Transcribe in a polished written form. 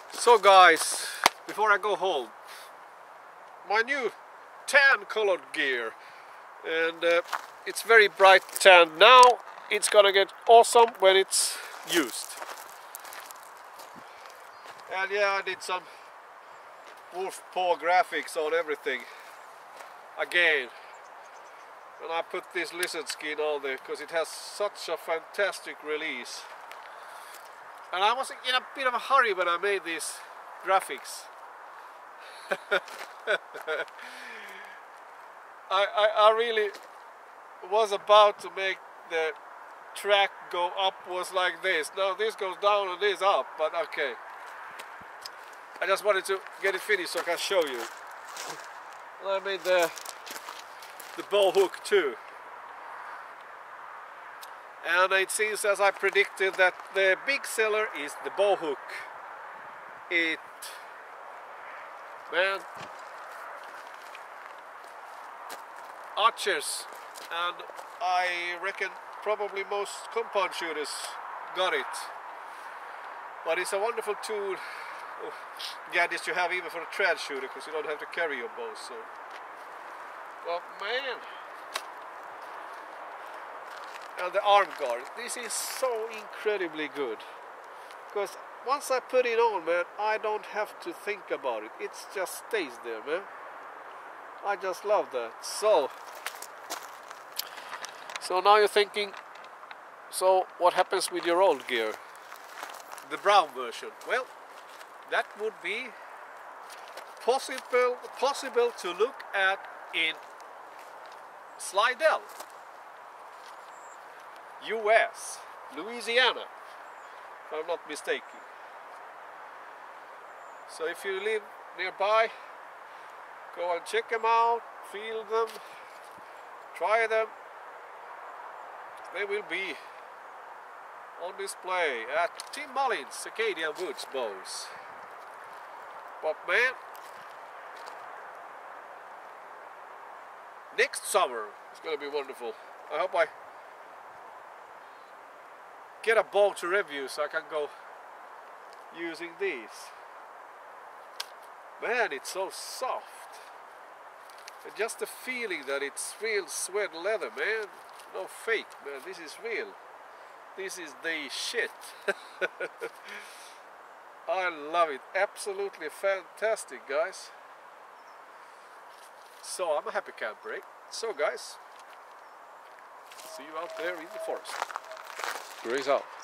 So guys, before I go home, my new tan colored gear, and it's very bright tan now. It's gonna get awesome when it's used. And yeah, I did some wolf paw graphics on everything again, and I put this lizard skin on there because it has such a fantastic release. And I was in a bit of a hurry when I made these graphics. I really was about to make the track go upwards like this. Now this goes down and this up, but okay. I just wanted to get it finished so I can show you. And I made the bow hook too. And it seems, as I predicted, that the big seller is the bow hook. Man, archers, and I reckon probably most compound shooters got it. But it's a wonderful tool, gadgets to have even for a trad shooter, because you don't have to carry your bow. So, but man. And the arm guard, this is so incredibly good, because once I put it on, man, I don't have to think about it. It just stays there, man. I just love that. So now you're thinking, so what happens with your old gear, the brown version? Well, that would be possible to look at in Slidell, US, Louisiana, if I'm not mistaken. So if you live nearby, go and check them out, feel them, try them. They will be on display at Tim Mullins Acadian Woods Bows. But man, next summer it's going to be wonderful. I hope I get a bow to review so I can go using these. Man, it's so soft. And just the feeling that it's real suede leather, man. No fake, man. This is real. This is the shit. I love it. Absolutely fantastic, guys. So I'm a happy camper, eh? So guys, see you out there in the forest. Grace out.